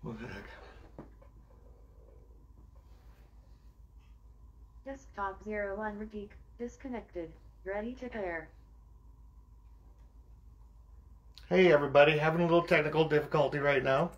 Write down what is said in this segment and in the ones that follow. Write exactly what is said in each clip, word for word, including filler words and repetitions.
What the heck? Desktop zero one repeat. Disconnected. Ready to pair. Hey everybody, having a little technical difficulty right now.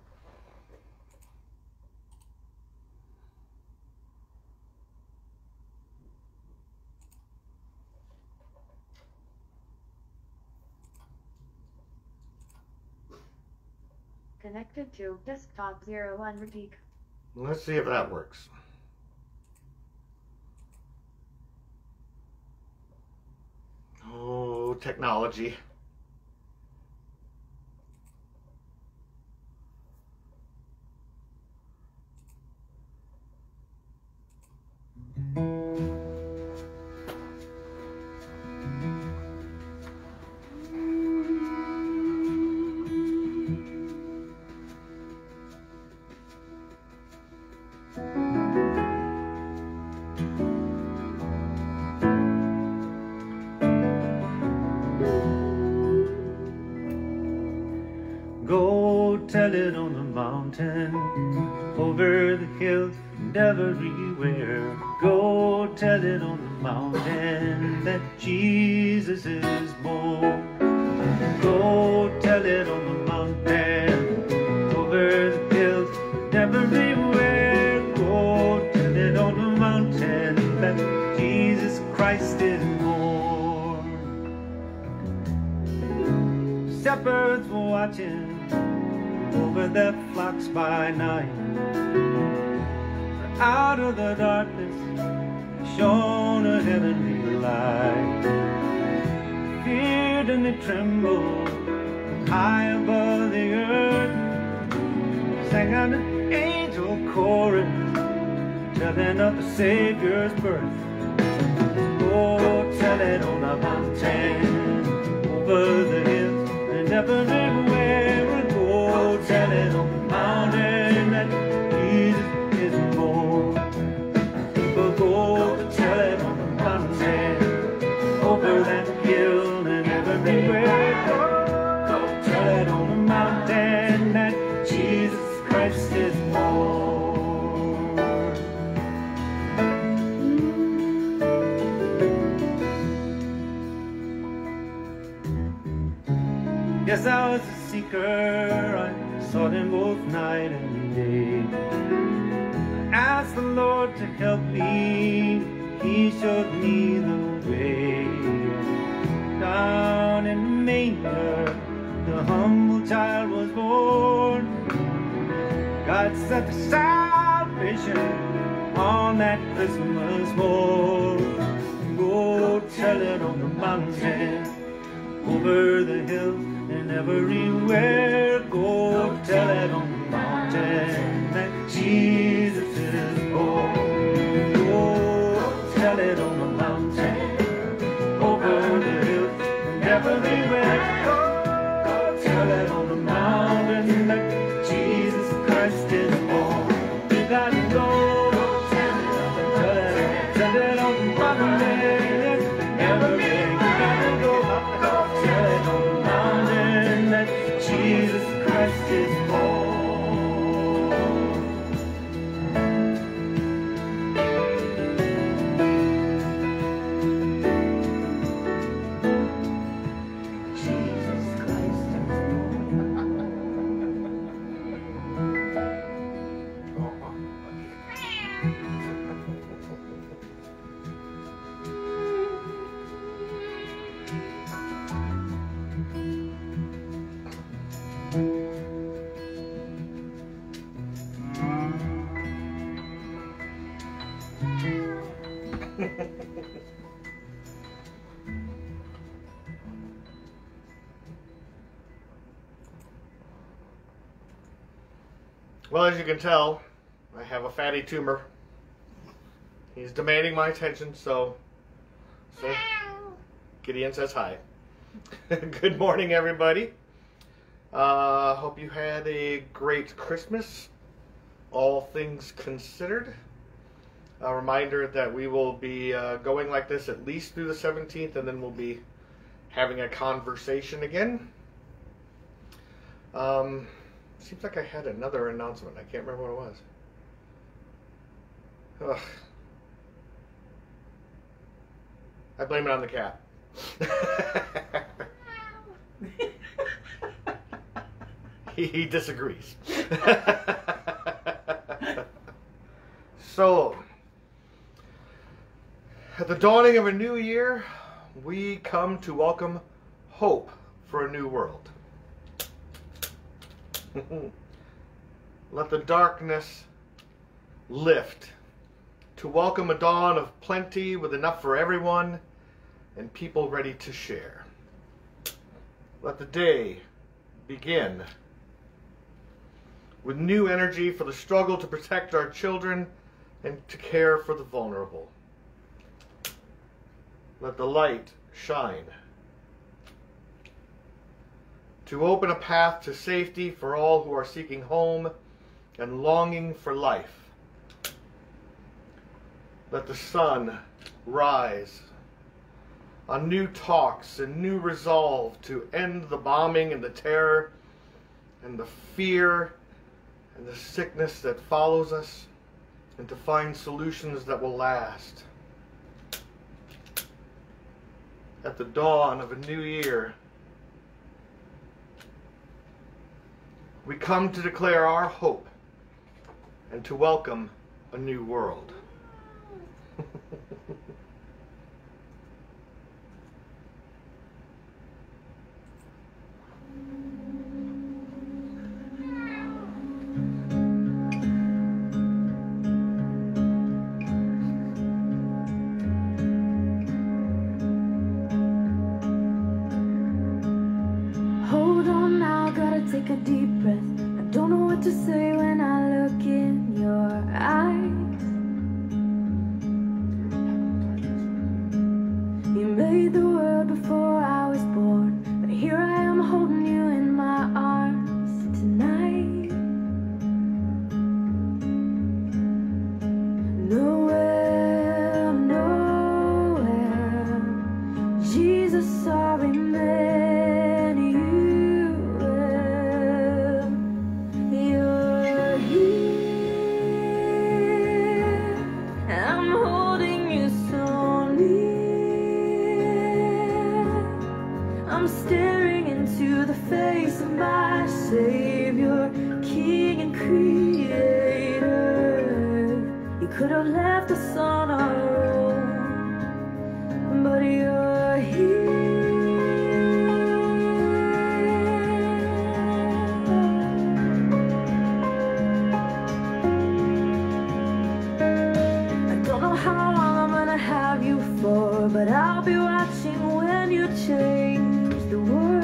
Connected to desktop zero one repeat. Let's see if that works. Oh, technology. Tell it on the mountain, over the hills, and everywhere. Go tell it on the mountain that Jesus is born. Go tell it on the mountain, over the hills, and everywhere. Go tell it on the mountain that Jesus Christ is born. Shepherds were watching over their flocks by night, for out of the darkness shone a heavenly light. Feared and they trembled high above the earth, sang out an angel chorus telling of the Savior's birth. Oh, tell it on the mountain, over the hills and everywhere. Oh, tell it on the mountain that Jesus is born. People go tell it on the mountain, over that hill and everywhere. Go tell it on the mountain that Jesus Christ is born. Yes, I was a seeker, I sought him both night and day. I asked the Lord to help me, he showed me the way. Down in the manger, the humble child was born. God sent the salvation on that Christmas morn. Go tell it on the mountain, over the hills and everywhere. Go tell it on the mountain that Jesus is born. Go tell it on the mountain, over the hills and everywhere. Go, go tell it on the mountain that Jesus Christ is born. You gotta go, go tell it, tell it, tell it on the mountain, everywhere. You gotta go, go tell it on the mountain that Jesus Christ is born. Jesus Christ is Well, as you can tell, I have a fatty tumor. He's demanding my attention, so, so Gideon says hi. Good morning, everybody. Uh, hope you had a great Christmas, all things considered. A reminder that we will be uh, going like this at least through the seventeenth, and then we'll be having a conversation again. Um, Seems like I had another announcement. I can't remember what it was. Ugh. I blame it on the cat. he, he disagrees. So, at the dawning of a new year, we come to welcome hope for a new world. Let the darkness lift to welcome a dawn of plenty with enough for everyone and people ready to share. Let the day begin with new energy for the struggle to protect our children and to care for the vulnerable. Let the light shine to open a path to safety for all who are seeking home and longing for life. Let the sun rise on new talks and new resolve to end the bombing and the terror and the fear and the sickness that follows us, and to find solutions that will last. At the dawn of a new year, we come to declare our hope and to welcome a new world. Hold on now, gotta take a deep breath. I don't know what to say when I look in your eyes. You made the world before I was born, but here I am holding you in my arms tonight. Nowhere, nowhere, Jesus, sorry, man. Savior, King and Creator. You could have left us on our own, but you're here. I don't know how long I'm gonna have you for, but I'll be watching when you change the world.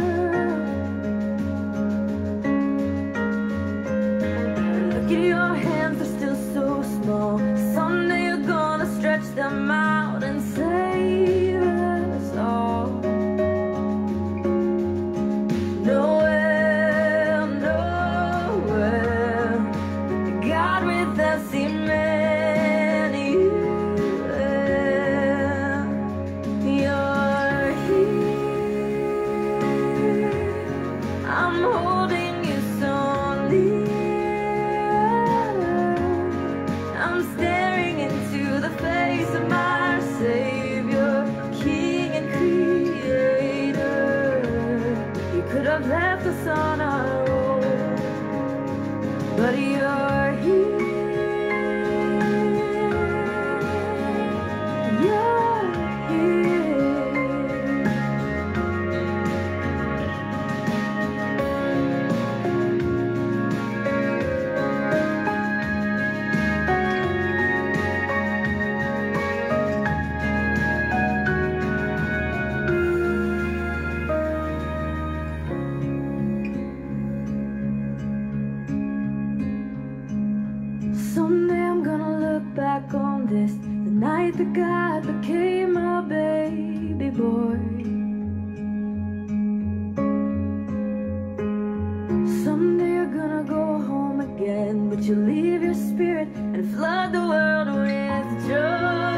Your hands are still so small. Someday you're gonna stretch them out and save us all. Nowhere, nowhere, God with us, Emmanuel. You're here. I'm holding you so near. Have left us on our own, but you're here. You're back on this, the night that God became a baby boy. Someday you're gonna go home again, but you'll leave your spirit and flood the world with joy.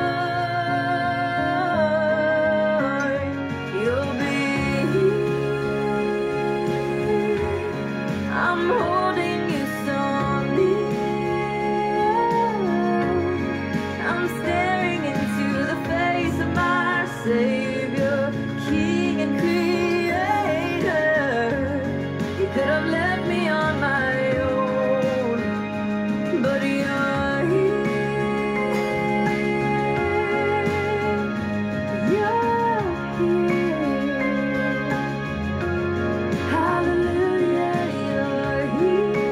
You'll be here. I'm holding Savior, King and Creator. You could have left me on my own, but you're here. You're here. Hallelujah, you're here.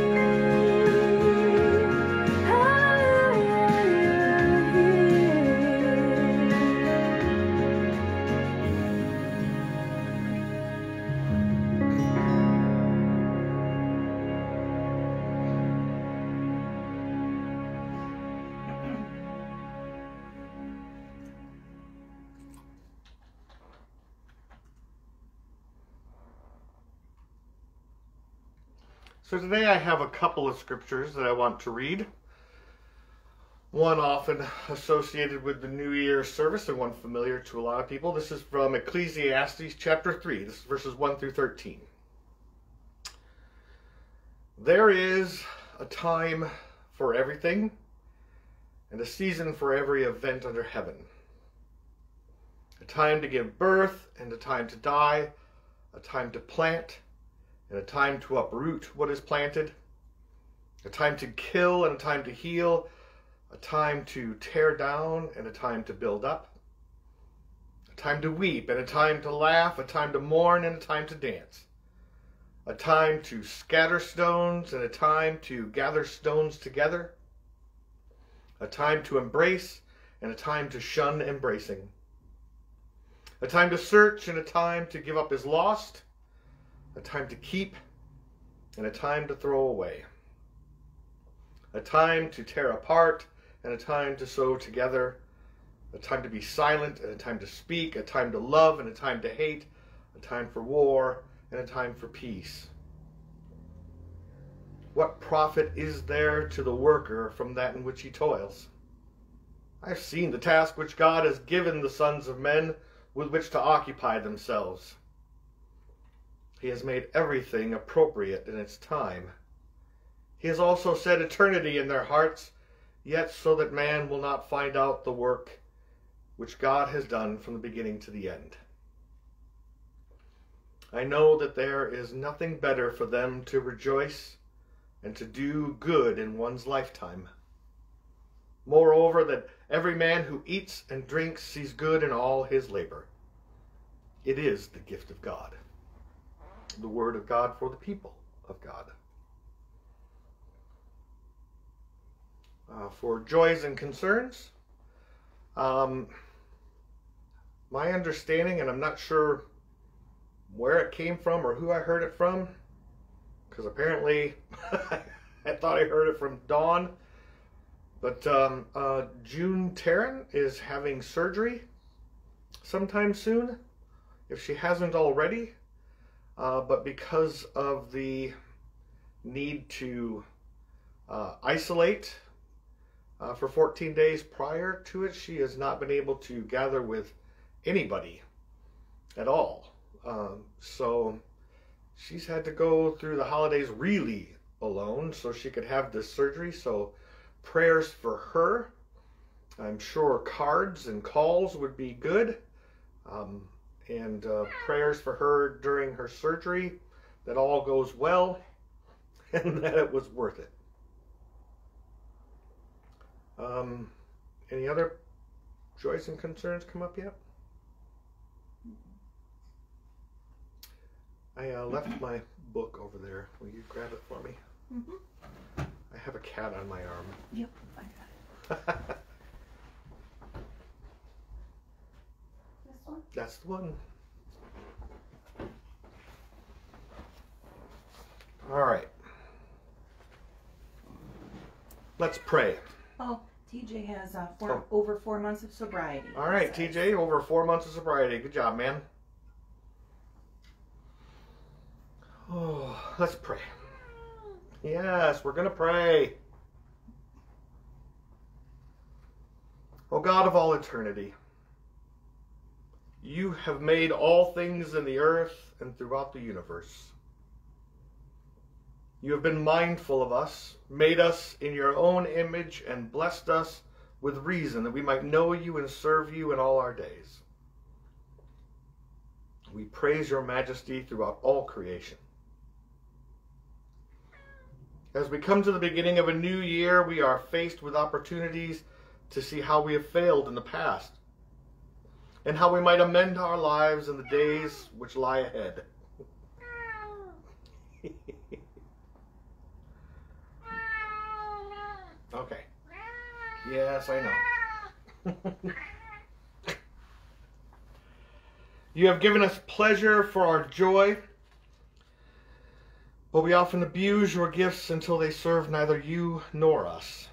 Hallelujah, you're So today I have a couple of scriptures that I want to read. One often associated with the New Year service and one familiar to a lot of people. This is from Ecclesiastes chapter three. This is verses one through thirteen. There is a time for everything and a season for every event under heaven. A time to give birth and a time to die, a time to plant and a time to uproot what is planted, a time to kill and a time to heal, a time to tear down and a time to build up, a time to weep and a time to laugh, a time to mourn and a time to dance, a time to scatter stones and a time to gather stones together, a time to embrace and a time to shun embracing, a time to search and a time to give up as lost, a time to keep and a time to throw away, a time to tear apart and a time to sew together, a time to be silent and a time to speak, a time to love and a time to hate, a time for war and a time for peace. What profit is there to the worker from that in which he toils? I have seen the task which God has given the sons of men with which to occupy themselves. He has made everything appropriate in its time. He has also set eternity in their hearts, yet so that man will not find out the work which God has done from the beginning to the end. I know that there is nothing better for them to rejoice and to do good in one's lifetime. Moreover, that every man who eats and drinks sees good in all his labor. It is the gift of God. The word of God for the people of God. Uh, for joys and concerns, um, my understanding, and I'm not sure where it came from or who I heard it from, because apparently I thought I heard it from Dawn, but um, uh, June Taryn is having surgery sometime soon, if she hasn't already. Uh, but because of the need to uh, isolate uh, for fourteen days prior to it, she has not been able to gather with anybody at all. Um, so she's had to go through the holidays really alone so she could have this surgery. So prayers for her. I'm sure cards and calls would be good. Um, and uh, prayers for her during her surgery, that all goes well and that it was worth it. Um, any other joys and concerns come up yet? I uh, left my book over there. Will you grab it for me? Mm-hmm. I have a cat on my arm. Yep, I got it. This one? That's the one. All right. Let's pray. Oh, T J has uh, four, Oh. over four months of sobriety. All right, it T says. J, over four months of sobriety. Good job, man. Oh, let's pray. Yes, we're going to pray. Oh God of all eternity, you have made all things in the earth and throughout the universe. You have been mindful of us, made us in your own image, and blessed us with reason that we might know you and serve you in all our days. We praise your majesty throughout all creation. As we come to the beginning of a new year, we are faced with opportunities to see how we have failed in the past and how we might amend our lives in the days which lie ahead. Okay. Yes, I know. You have given us pleasure for our joy, but we often abuse your gifts until they serve neither you nor us.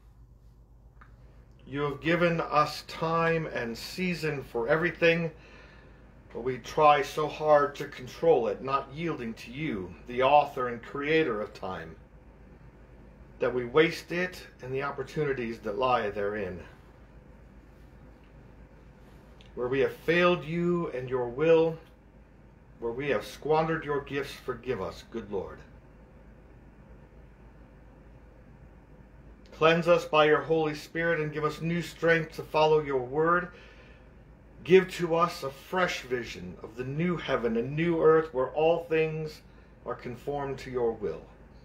You have given us time and season for everything, but we try so hard to control it, not yielding to you, the author and creator of time, that we waste it and the opportunities that lie therein. Where we have failed you and your will, where we have squandered your gifts, forgive us, good Lord. Cleanse us by your Holy Spirit and give us new strength to follow your word. Give to us a fresh vision of the new heaven and new earth where all things are conformed to your will.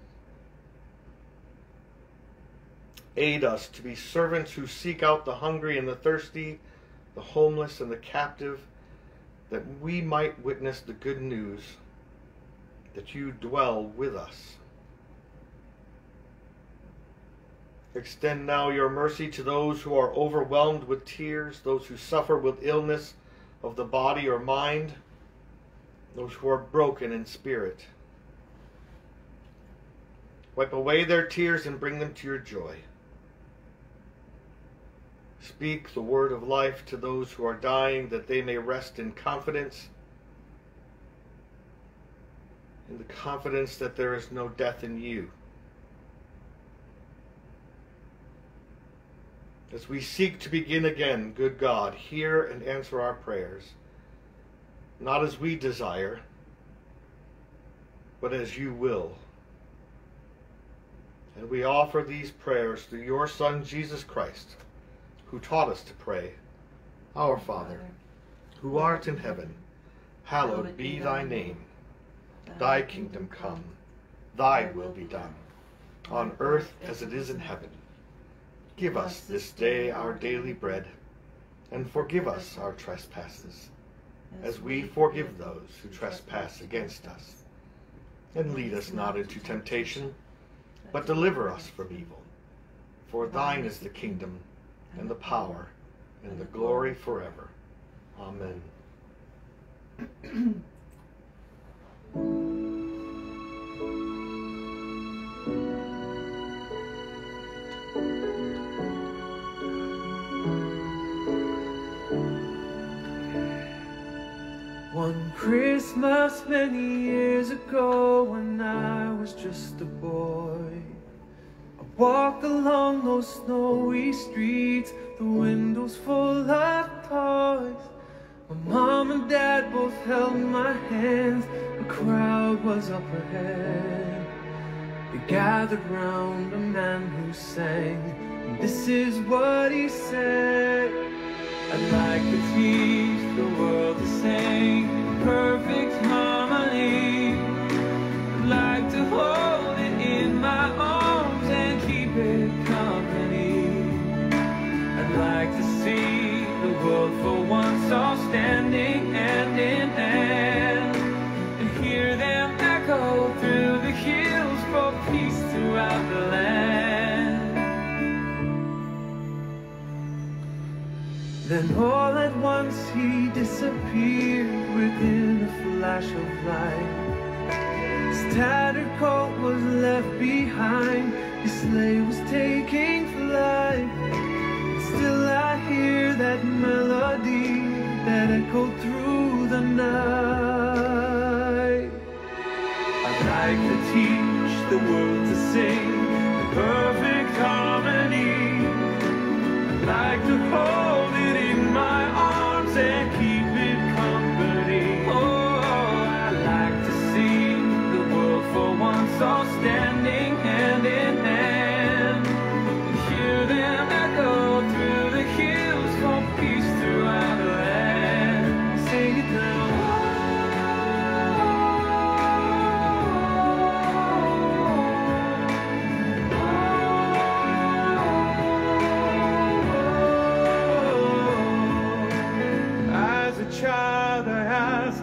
Aid us to be servants who seek out the hungry and the thirsty, the homeless and the captive, that we might witness the good news that you dwell with us. Extend now your mercy to those who are overwhelmed with tears, those who suffer with illness of the body or mind, those who are broken in spirit. Wipe away their tears and bring them to your joy. Speak the word of life to those who are dying, that they may rest in confidence, in the confidence that there is no death in you. As we seek to begin again, good God, hear and answer our prayers, not as we desire, but as you will. And we offer these prayers through your Son, Jesus Christ, who taught us to pray, Our Father, who art in heaven, hallowed be thy name. Thy kingdom come, thy will be done, on earth as it is in heaven. Give us this day our daily bread, and forgive us our trespasses, as we forgive those who trespass against us. And lead us not into temptation, but deliver us from evil. For thine is the kingdom, and the power, and the glory forever. Amen. One Christmas many years ago, when I was just a boy, I walked along those snowy streets, the windows full of toys. My mom and dad both held my hands, a crowd was up ahead. They gathered round a man who sang, and this is what he said: I'd like to teach the world to sing in perfect harmony. I'd like to hold it in my arms and keep it company. I'd like to see the world for once all standing hand in hand, and hear them echo through the hills for peace throughout the land. Then all at once he disappeared within a flash of light. His tattered coat was left behind, his sleigh was taking flight. Still I hear that melody that echoed through the night. I'd like to teach the world to sing in perfect harmony. I'd like to hold it in my arms and keep it company. Oh, I'd like to see the world for once all standing hand in hand, and hear them echo through the hills for peace throughout the land. Sing it now.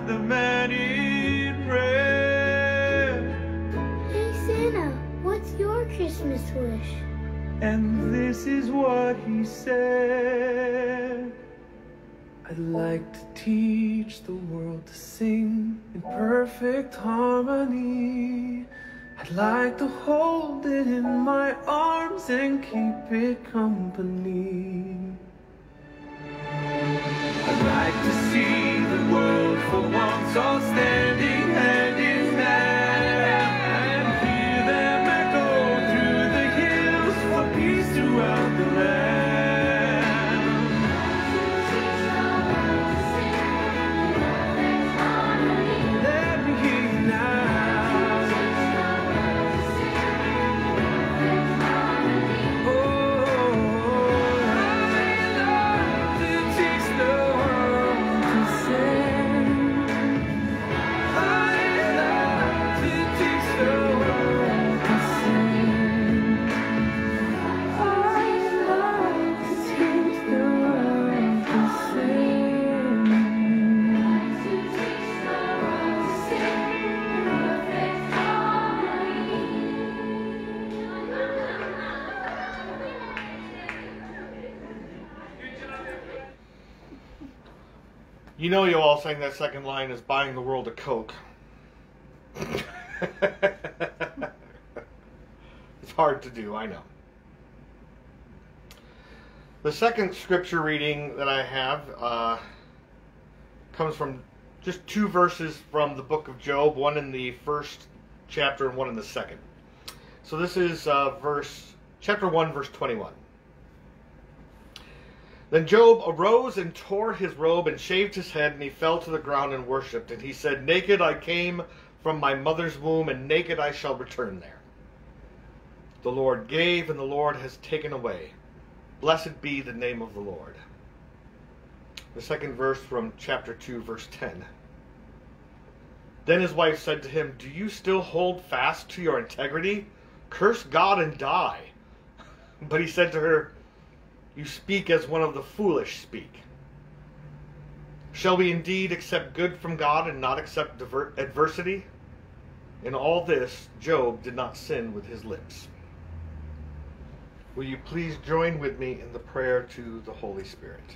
the man in red. Hey Santa, what's your Christmas wish? And this is what he said. I'd like to teach the world to sing in perfect harmony. I'd like to hold it in my arms and keep it company. I'd like to see the world for once all standing hand in hand and hear them echo through the hills for peace throughout the land. Let me hear you now. Oh, I'd love to teach the world to sing. I'd love to teach the world to sing. I'd love to teach the world to sing. You know you all sang that second line as buying the world a Coke. It's hard to do, I know. The second scripture reading that I have uh, comes from just two verses from the book of Job, one in the first chapter and one in the second. So this is uh, verse chapter one, verse twenty-one. Then Job arose and tore his robe and shaved his head, and he fell to the ground and worshipped. And he said, naked I came from my mother's womb, and naked I shall return there. The Lord gave, and the Lord has taken away. Blessed be the name of the Lord. The second verse from chapter two, verse ten. Then his wife said to him, do you still hold fast to your integrity? Curse God and die. But he said to her, you speak as one of the foolish speak. Shall we indeed accept good from God and not accept diver- adversity? In all this, Job did not sin with his lips. Will you please join with me in the prayer to the Holy Spirit?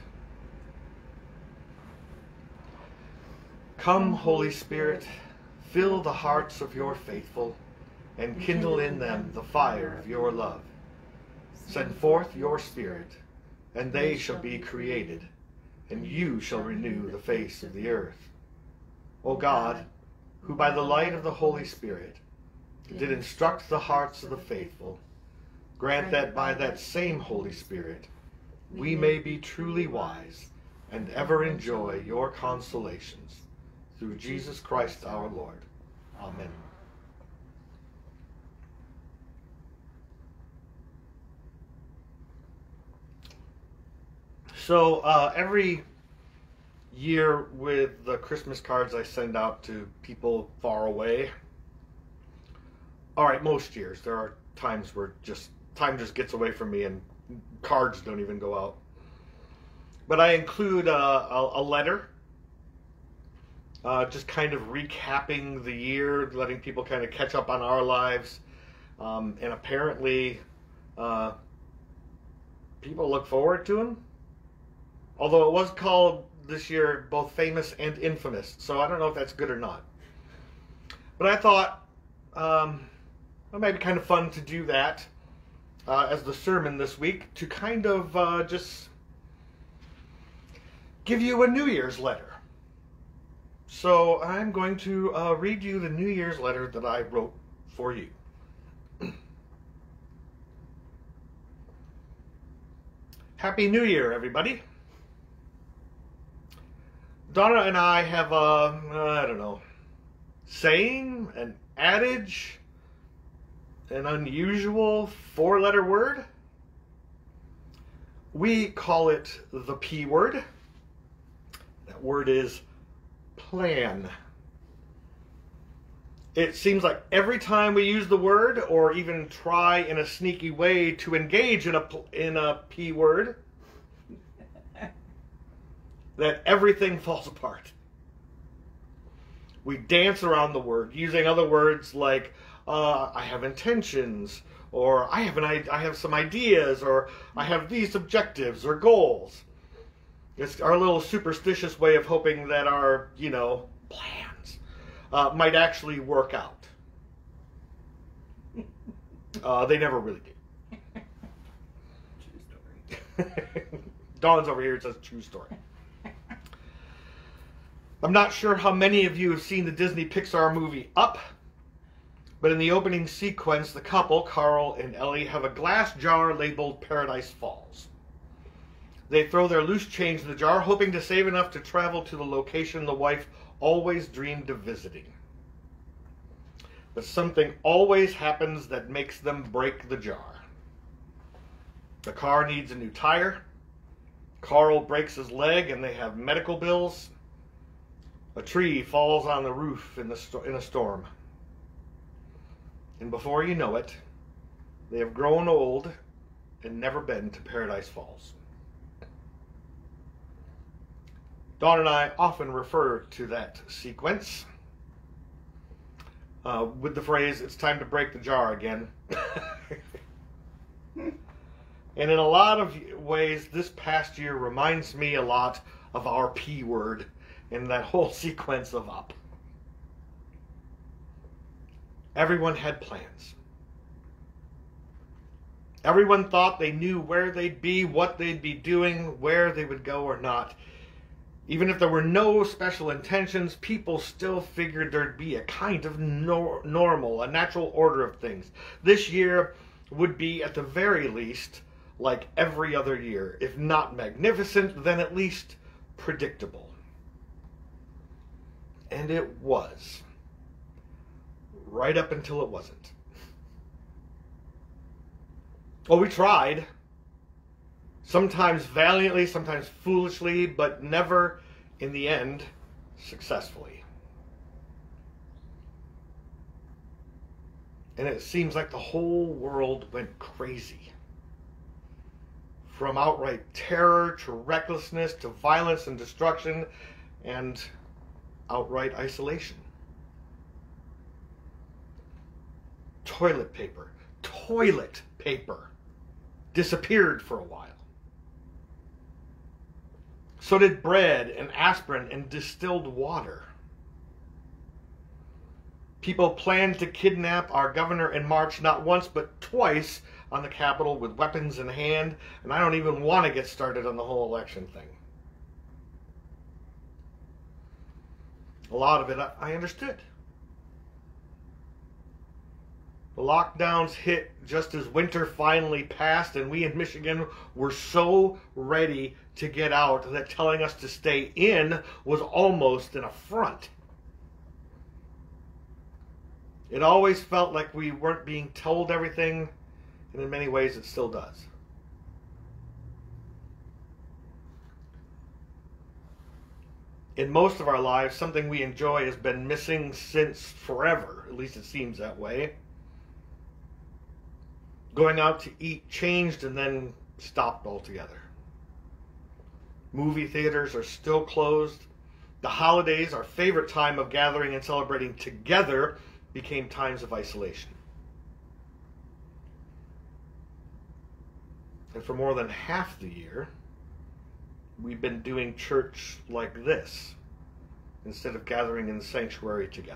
Come, Holy Spirit, fill the hearts of your faithful, and kindle in them the fire of your love. Send forth your Spirit, and they shall be created, and you shall renew the face of the earth. O God, who by the light of the Holy Spirit did instruct the hearts of the faithful, grant that by that same Holy Spirit we may be truly wise and ever enjoy your consolations. Through Jesus Christ our Lord. Amen. So uh, every year with the Christmas cards I send out to people far away, all right, most years, there are times where just time just gets away from me and cards don't even go out. But I include a, a, a letter, uh, just kind of recapping the year, letting people kind of catch up on our lives. Um, and apparently, uh, people look forward to them. Although it was called this year both famous and infamous, so I don't know if that's good or not. But I thought um, it might be kind of fun to do that uh, as the sermon this week, to kind of uh, just give you a New Year's letter. So I'm going to uh, read you the New Year's letter that I wrote for you. Happy New Year, everybody. Donna and I have a, I don't know, saying, an adage, an unusual four-letter word. We call it the P word. That word is plan. It seems like every time we use the word, or even try in a sneaky way to engage in a, in a P word, that everything falls apart. We dance around the word, using other words like, uh, I have intentions, or I have, an, I have some ideas, or I have these objectives or goals. It's our little superstitious way of hoping that our, you know, plans uh, might actually work out. Uh, they never really do. True story. Dawn's over here, it says true story. I'm not sure how many of you have seen the Disney Pixar movie Up, but in the opening sequence, the couple, Carl and Ellie, have a glass jar labeled Paradise Falls. They throw their loose change in the jar, hoping to save enough to travel to the location the wife always dreamed of visiting. But something always happens that makes them break the jar. The car needs a new tire. Carl breaks his leg and they have medical bills. A tree falls on the roof in, the sto- in a storm. And before you know it, they have grown old and never been to Paradise Falls. Dawn and I often refer to that sequence uh, with the phrase, it's time to break the jar again. And in a lot of ways, this past year reminds me a lot of our P word in that whole sequence of Up. Everyone had plans. Everyone thought they knew where they'd be, what they'd be doing, where they would go or not. Even if there were no special intentions, people still figured there'd be a kind of nor- normal, a natural order of things. This year would be, at the very least, like every other year. If not magnificent, then at least predictable. And it was. Right up until it wasn't. Well, we tried. Sometimes valiantly, sometimes foolishly, but never, in the end, successfully. And it seems like the whole world went crazy. From outright terror to recklessness to violence and destruction and outright isolation. Toilet paper, toilet paper disappeared for a while. So did bread and aspirin and distilled water. People planned to kidnap our governor in March not once but twice on the Capitol with weapons in hand, and I don't even want to get started on the whole election thing. A lot of it I understood. The lockdowns hit just as winter finally passed, and we in Michigan were so ready to get out that telling us to stay in was almost an affront. It always felt like we weren't being told everything, and in many ways it still does. In most of our lives, something we enjoy has been missing since forever. At least it seems that way. Going out to eat changed and then stopped altogether. Movie theaters are still closed. The holidays, our favorite time of gathering and celebrating together, became times of isolation. And for more than half the year, we've been doing church like this, instead of gathering in the sanctuary together.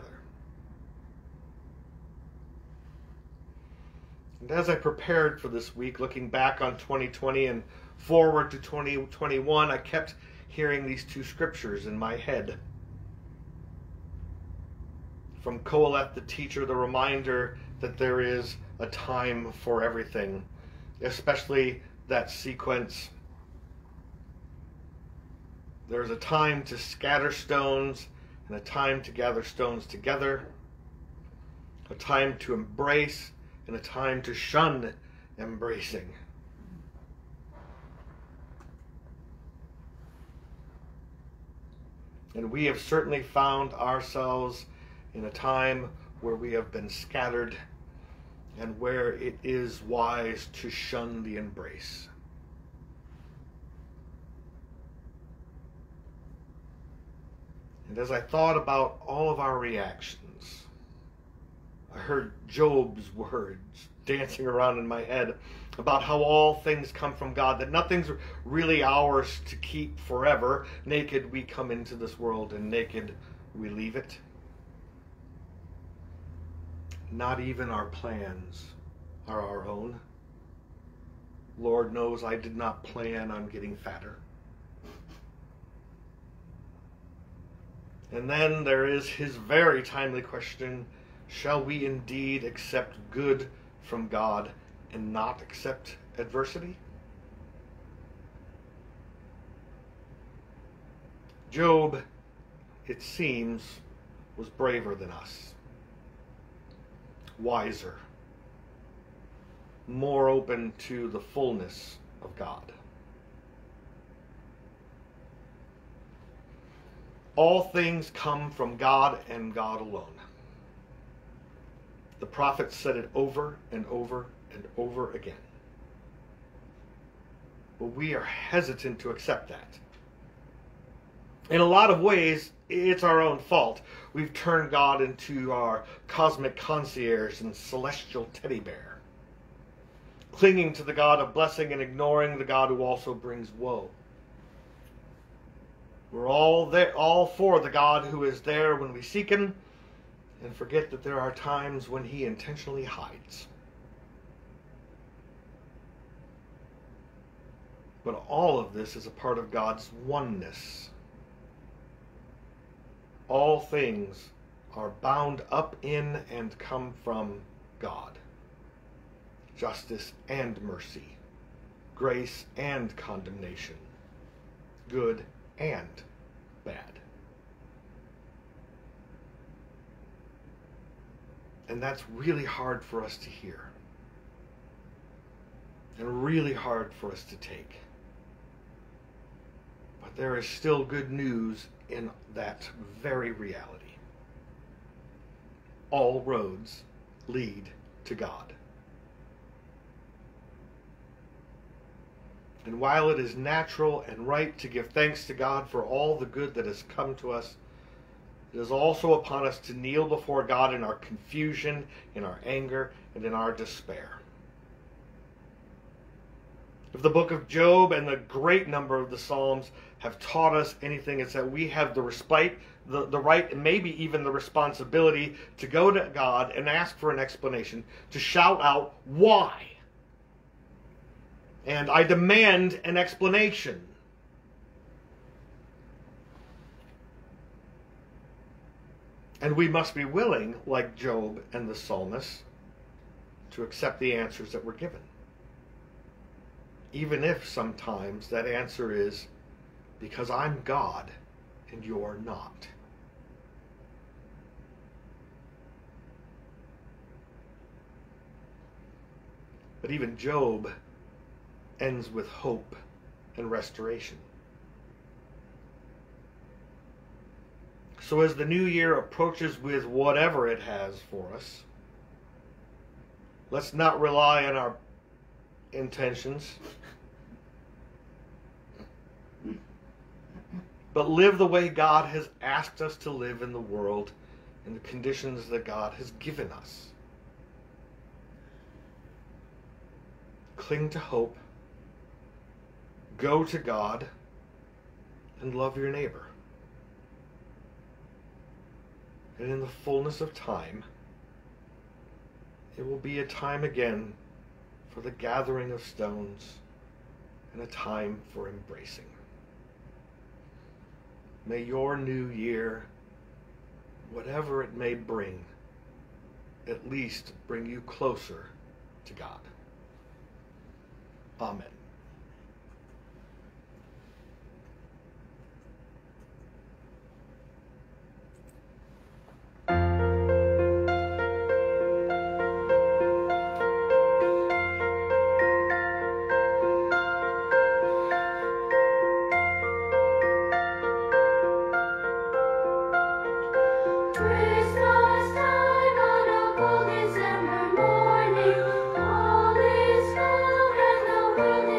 And as I prepared for this week, looking back on twenty twenty and forward to twenty twenty-one, I kept hearing these two scriptures in my head. From Koheleth the teacher, the reminder that there is a time for everything, especially that sequence. There is a time to scatter stones and a time to gather stones together, a time to embrace and a time to shun embracing. And we have certainly found ourselves in a time where we have been scattered and where it is wise to shun the embrace. And as I thought about all of our reactions, I heard Job's words dancing around in my head about how all things come from God, that nothing's really ours to keep forever. Naked we come into this world, and naked we leave it. Not even our plans are our own. Lord knows I did not plan on getting fatter. And then there is his very timely question, shall we indeed accept good from God and not accept adversity? Job, it seems, was braver than us, wiser, more open to the fullness of God. All things come from God and God alone. The prophets said it over and over and over again. But we are hesitant to accept that. In a lot of ways, it's our own fault. We've turned God into our cosmic concierge and celestial teddy bear, clinging to the God of blessing and ignoring the God who also brings woe. We're all there, all for the God who is there when we seek him, and forget that there are times when he intentionally hides. But all of this is a part of God's oneness. All things are bound up in and come from God. Justice and mercy, grace and condemnation, good and bad. And that's really hard for us to hear, and really hard for us to take. But there is still good news in that very reality. All roads lead to God. And while it is natural and right to give thanks to God for all the good that has come to us, it is also upon us to kneel before God in our confusion, in our anger, and in our despair. If the book of Job and the great number of the Psalms have taught us anything, it's that we have the respite, the, the right, and maybe even the responsibility to go to God and ask for an explanation, to shout out, why? And I demand an explanation. And we must be willing, like Job and the psalmist, to accept the answers that we're given. Even if sometimes that answer is, because I'm God and you're not. But even Job ends with hope and restoration. So as the new year approaches with whatever it has for us, let's not rely on our intentions, but live the way God has asked us to live in the world, in the conditions that God has given us. Cling to hope, go to God, and love your neighbor. And in the fullness of time, it will be a time again for the gathering of stones and a time for embracing. May your new year, whatever it may bring, at least bring you closer to God. Amen. Christmas time on a cold December morning, all is calm and the world is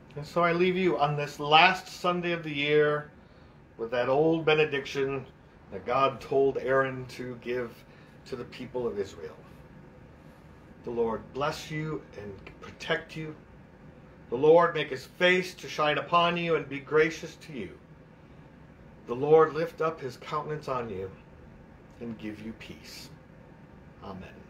And so I leave you on this last Sunday of the year with that old benediction that God told Aaron to give to the people of Israel. The Lord bless you and protect you. The Lord make his face to shine upon you and be gracious to you. The Lord lift up his countenance on you and give you peace. Amen.